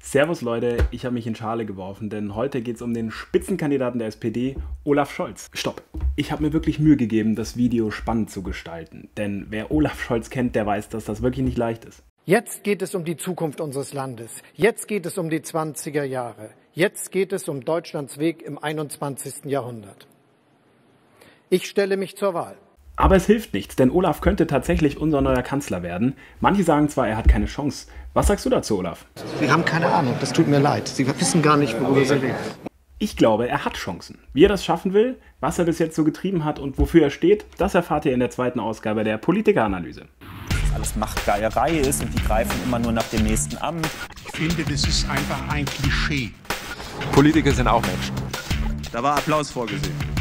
Servus Leute, ich habe mich in Schale geworfen, denn heute geht es um den Spitzenkandidaten der SPD, Olaf Scholz. Stopp! Ich habe mir wirklich Mühe gegeben, das Video spannend zu gestalten, denn wer Olaf Scholz kennt, der weiß, dass das wirklich nicht leicht ist. Jetzt geht es um die Zukunft unseres Landes. Jetzt geht es um die 20er Jahre. Jetzt geht es um Deutschlands Weg im 21. Jahrhundert. Ich stelle mich zur Wahl. Aber es hilft nichts, denn Olaf könnte tatsächlich unser neuer Kanzler werden. Manche sagen zwar, er hat keine Chance. Was sagst du dazu, Olaf? Sie haben keine Ahnung, das tut mir leid. Sie wissen gar nicht, worüber Sie reden. Ich glaube, er hat Chancen. Wie er das schaffen will, was er bis jetzt so getrieben hat und wofür er steht, das erfahrt ihr in der zweiten Ausgabe der Politikeranalyse. Dass alles Machtgeierei ist und die greifen immer nur nach dem nächsten Amt. Ich finde, das ist einfach ein Klischee. Politiker sind auch Menschen. Da war Applaus vorgesehen.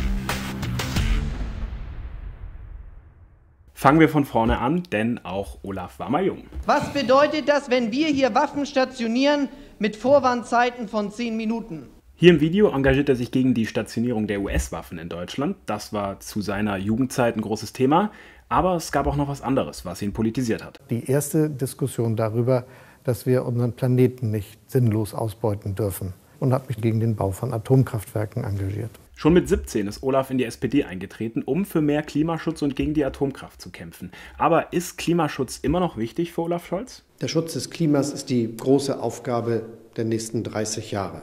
Fangen wir von vorne an, denn auch Olaf war mal jung. Was bedeutet das, wenn wir hier Waffen stationieren mit Vorwarnzeiten von 10 Minuten? Hier im Video engagiert er sich gegen die Stationierung der US-Waffen in Deutschland. Das war zu seiner Jugendzeit ein großes Thema. Aber es gab auch noch was anderes, was ihn politisiert hat. Die erste Diskussion darüber, dass wir unseren Planeten nicht sinnlos ausbeuten dürfen, und habe mich gegen den Bau von Atomkraftwerken engagiert. Schon mit 17 ist Olaf in die SPD eingetreten, um für mehr Klimaschutz und gegen die Atomkraft zu kämpfen. Aber ist Klimaschutz immer noch wichtig für Olaf Scholz? Der Schutz des Klimas ist die große Aufgabe der nächsten 30 Jahre.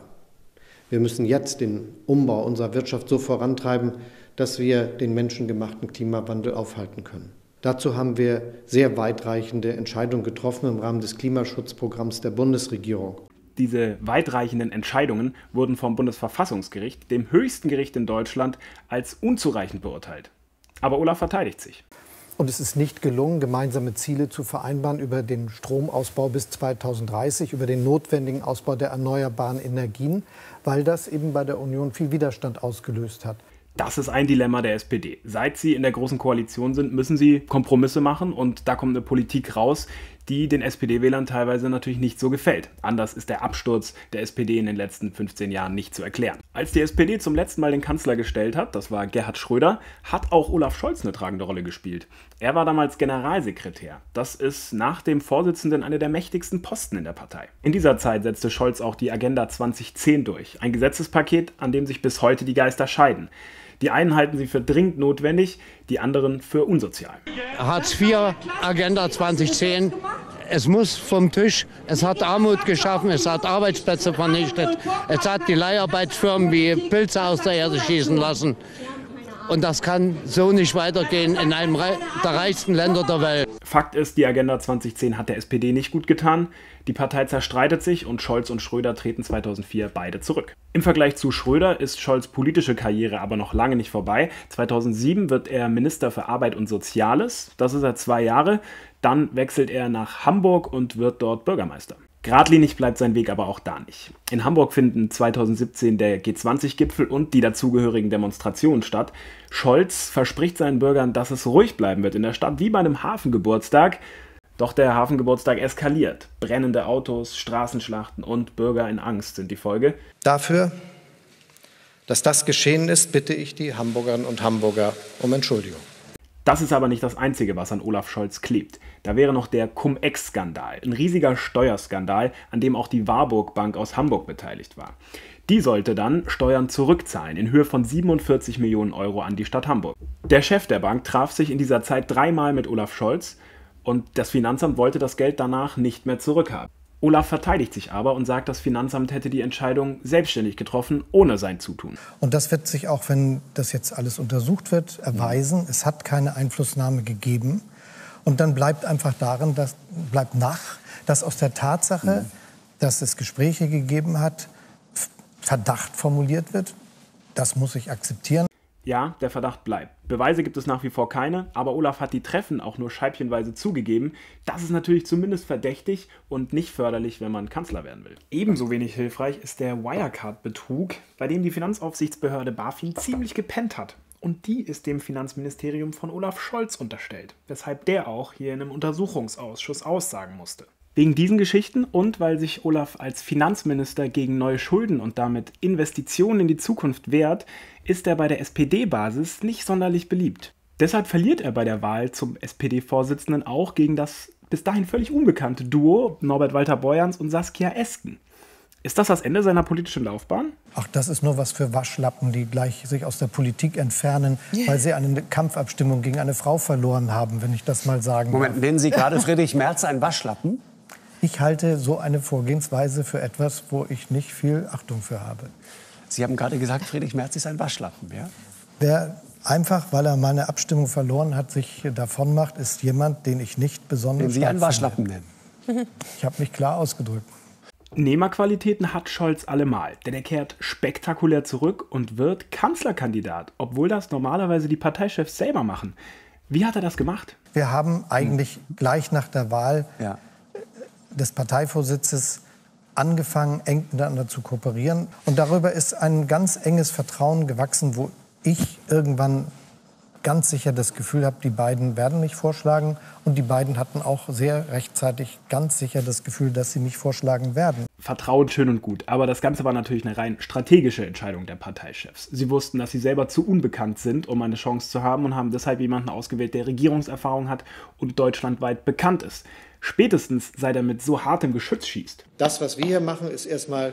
Wir müssen jetzt den Umbau unserer Wirtschaft so vorantreiben, dass wir den menschengemachten Klimawandel aufhalten können. Dazu haben wir sehr weitreichende Entscheidungen getroffen im Rahmen des Klimaschutzprogramms der Bundesregierung. Diese weitreichenden Entscheidungen wurden vom Bundesverfassungsgericht, dem höchsten Gericht in Deutschland, als unzureichend beurteilt. Aber Olaf verteidigt sich. Und es ist nicht gelungen, gemeinsame Ziele zu vereinbaren über den Stromausbau bis 2030, über den notwendigen Ausbau der erneuerbaren Energien, weil das eben bei der Union viel Widerstand ausgelöst hat. Das ist ein Dilemma der SPD. Seit sie in der Großen Koalition sind, müssen sie Kompromisse machen und da kommt eine Politik raus, die den SPD-Wählern teilweise natürlich nicht so gefällt. Anders ist der Absturz der SPD in den letzten 15 Jahren nicht zu erklären. Als die SPD zum letzten Mal den Kanzler gestellt hat, das war Gerhard Schröder, hat auch Olaf Scholz eine tragende Rolle gespielt. Er war damals Generalsekretär. Das ist nach dem Vorsitzenden einer der mächtigsten Posten in der Partei. In dieser Zeit setzte Scholz auch die Agenda 2010 durch, ein Gesetzespaket, an dem sich bis heute die Geister scheiden. Die einen halten sie für dringend notwendig, die anderen für unsozial. Hartz IV, Agenda 2010, es muss vom Tisch, es hat Armut geschaffen, es hat Arbeitsplätze vernichtet, es hat die Leiharbeitsfirmen wie Pilze aus der Erde schießen lassen. Und das kann so nicht weitergehen in einem der reichsten Länder der Welt. Fakt ist, die Agenda 2010 hat der SPD nicht gut getan. Die Partei zerstreitet sich und Scholz und Schröder treten 2004 beide zurück. Im Vergleich zu Schröder ist Scholz' politische Karriere aber noch lange nicht vorbei. 2007 wird er Minister für Arbeit und Soziales. Das ist er 2 Jahre. Dann wechselt er nach Hamburg und wird dort Bürgermeister. Geradlinig bleibt sein Weg aber auch da nicht. In Hamburg finden 2017 der G20-Gipfel und die dazugehörigen Demonstrationen statt. Scholz verspricht seinen Bürgern, dass es ruhig bleiben wird in der Stadt, wie bei einem Hafengeburtstag. Doch der Hafengeburtstag eskaliert. Brennende Autos, Straßenschlachten und Bürger in Angst sind die Folge. Dafür, dass das geschehen ist, bitte ich die Hamburgerinnen und Hamburger um Entschuldigung. Das ist aber nicht das Einzige, was an Olaf Scholz klebt. Da wäre noch der Cum-Ex-Skandal, ein riesiger Steuerskandal, an dem auch die Warburg Bank aus Hamburg beteiligt war. Die sollte dann Steuern zurückzahlen in Höhe von 47 Millionen Euro an die Stadt Hamburg. Der Chef der Bank traf sich in dieser Zeit 3-mal mit Olaf Scholz und das Finanzamt wollte das Geld danach nicht mehr zurückhaben. Olaf verteidigt sich aber und sagt, das Finanzamt hätte die Entscheidung selbstständig getroffen, ohne sein Zutun. Und das wird sich auch, wenn das jetzt alles untersucht wird, erweisen. Es hat keine Einflussnahme gegeben. Und dann bleibt einfach darin, dass aus der Tatsache, dass es Gespräche gegeben hat, Verdacht formuliert wird. Das muss ich akzeptieren. Ja, der Verdacht bleibt. Beweise gibt es nach wie vor keine, aber Olaf hat die Treffen auch nur scheibchenweise zugegeben. Das ist natürlich zumindest verdächtig und nicht förderlich, wenn man Kanzler werden will. Ebenso wenig hilfreich ist der Wirecard-Betrug, bei dem die Finanzaufsichtsbehörde BaFin ziemlich gepennt hat. Und die ist dem Finanzministerium von Olaf Scholz unterstellt, weshalb der auch hier in einem Untersuchungsausschuss aussagen musste. Wegen diesen Geschichten und weil sich Olaf als Finanzminister gegen neue Schulden und damit Investitionen in die Zukunft wehrt, ist er bei der SPD-Basis nicht sonderlich beliebt. Deshalb verliert er bei der Wahl zum SPD-Vorsitzenden auch gegen das bis dahin völlig unbekannte Duo Norbert Walter-Borjans und Saskia Esken. Ist das das Ende seiner politischen Laufbahn? Ach, das ist nur was für Waschlappen, die gleich sich aus der Politik entfernen, weil sie eine Kampfabstimmung gegen eine Frau verloren haben, wenn ich das mal sagen Moment, darf. nennen Sie gerade Friedrich Merz einen Waschlappen? Ich halte so eine Vorgehensweise für etwas, wo ich nicht viel Achtung für habe. Sie haben gerade gesagt, Friedrich Merz ist ein Waschlappen, ja? Wer einfach, weil er meine Abstimmung verloren hat, sich davon macht, ist jemand, den ich nicht besonders Den Sie einen Waschlappen nennen? Ich habe mich klar ausgedrückt. Nehmerqualitäten hat Scholz allemal, denn er kehrt spektakulär zurück und wird Kanzlerkandidat, obwohl das normalerweise die Parteichefs selber machen. Wie hat er das gemacht? Wir haben eigentlich gleich nach der Wahl des Parteivorsitzes angefangen, eng miteinander zu kooperieren. Und darüber ist ein ganz enges Vertrauen gewachsen, wo ich irgendwann ganz sicher das Gefühl habe, die beiden werden mich vorschlagen. Und die beiden hatten auch sehr rechtzeitig ganz sicher das Gefühl, dass sie mich vorschlagen werden. Vertrauen schön und gut, aber das Ganze war natürlich eine rein strategische Entscheidung der Parteichefs. Sie wussten, dass sie selber zu unbekannt sind, um eine Chance zu haben und haben deshalb jemanden ausgewählt, der Regierungserfahrung hat und deutschlandweit bekannt ist. Spätestens seit er mit so hartem Geschütz schießt. Das, was wir hier machen, ist erstmal,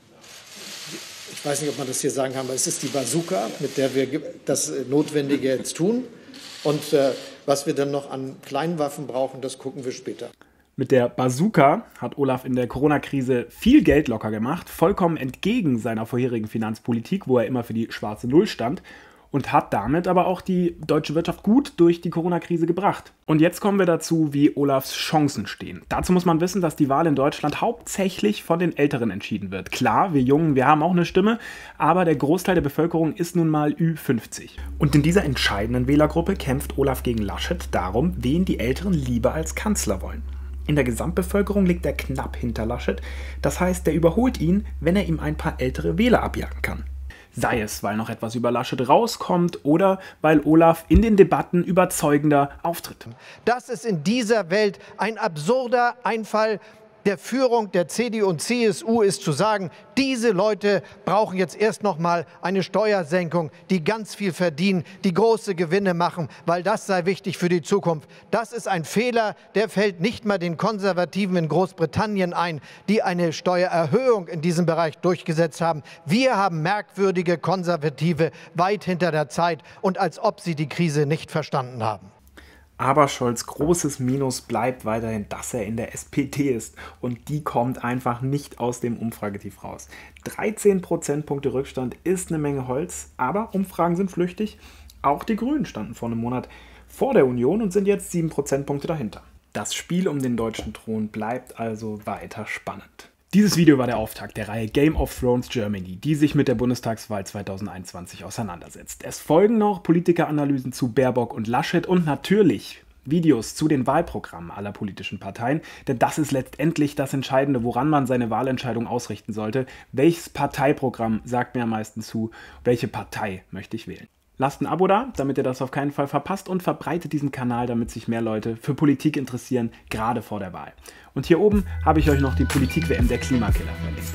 ich weiß nicht, ob man das hier sagen kann, aber es ist die Bazooka, mit der wir das Notwendige jetzt tun. Und was wir dann noch an kleinen Waffen brauchen, das gucken wir später. Mit der Bazooka hat Olaf in der Corona-Krise viel Geld locker gemacht, vollkommen entgegen seiner vorherigen Finanzpolitik, wo er immer für die schwarze Null stand, und hat damit aber auch die deutsche Wirtschaft gut durch die Corona-Krise gebracht. Und jetzt kommen wir dazu, wie Olafs Chancen stehen. Dazu muss man wissen, dass die Wahl in Deutschland hauptsächlich von den Älteren entschieden wird. Klar, wir Jungen, wir haben auch eine Stimme, aber der Großteil der Bevölkerung ist nun mal Ü50. Und in dieser entscheidenden Wählergruppe kämpft Olaf gegen Laschet darum, wen die Älteren lieber als Kanzler wollen. In der Gesamtbevölkerung liegt er knapp hinter Laschet. Das heißt, der überholt ihn, wenn er ihm ein paar ältere Wähler abjagen kann. Sei es, weil noch etwas über Laschet rauskommt oder weil Olaf in den Debatten überzeugender auftritt. Das ist in dieser Welt ein absurder Einfall der Führung der CDU und CSU ist zu sagen, diese Leute brauchen jetzt erst noch mal eine Steuersenkung, die ganz viel verdienen, die große Gewinne machen, weil das sei wichtig für die Zukunft. Das ist ein Fehler, der fällt nicht mal den Konservativen in Großbritannien ein, die eine Steuererhöhung in diesem Bereich durchgesetzt haben. Wir haben merkwürdige Konservative weit hinter der Zeit und als ob sie die Krise nicht verstanden haben. Aber Scholz' großes Minus bleibt weiterhin, dass er in der SPD ist. Und die kommt einfach nicht aus dem Umfragetief raus. 13 Prozentpunkte Rückstand ist eine Menge Holz, aber Umfragen sind flüchtig. Auch die Grünen standen vor einem Monat vor der Union und sind jetzt 7 Prozentpunkte dahinter. Das Spiel um den deutschen Thron bleibt also weiter spannend. Dieses Video war der Auftakt der Reihe Game of Thrones Germany, die sich mit der Bundestagswahl 2021 auseinandersetzt. Es folgen noch Politikeranalysen zu Baerbock und Laschet und natürlich Videos zu den Wahlprogrammen aller politischen Parteien, denn das ist letztendlich das Entscheidende, woran man seine Wahlentscheidung ausrichten sollte. Welches Parteiprogramm sagt mir am meisten zu? Welche Partei möchte ich wählen? Lasst ein Abo da, damit ihr das auf keinen Fall verpasst und verbreitet diesen Kanal, damit sich mehr Leute für Politik interessieren, gerade vor der Wahl. Und hier oben habe ich euch noch die Politik-WM der Klimakiller verlinkt.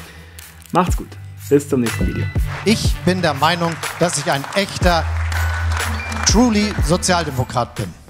Macht's gut, bis zum nächsten Video. Ich bin der Meinung, dass ich ein echter, truly Sozialdemokrat bin.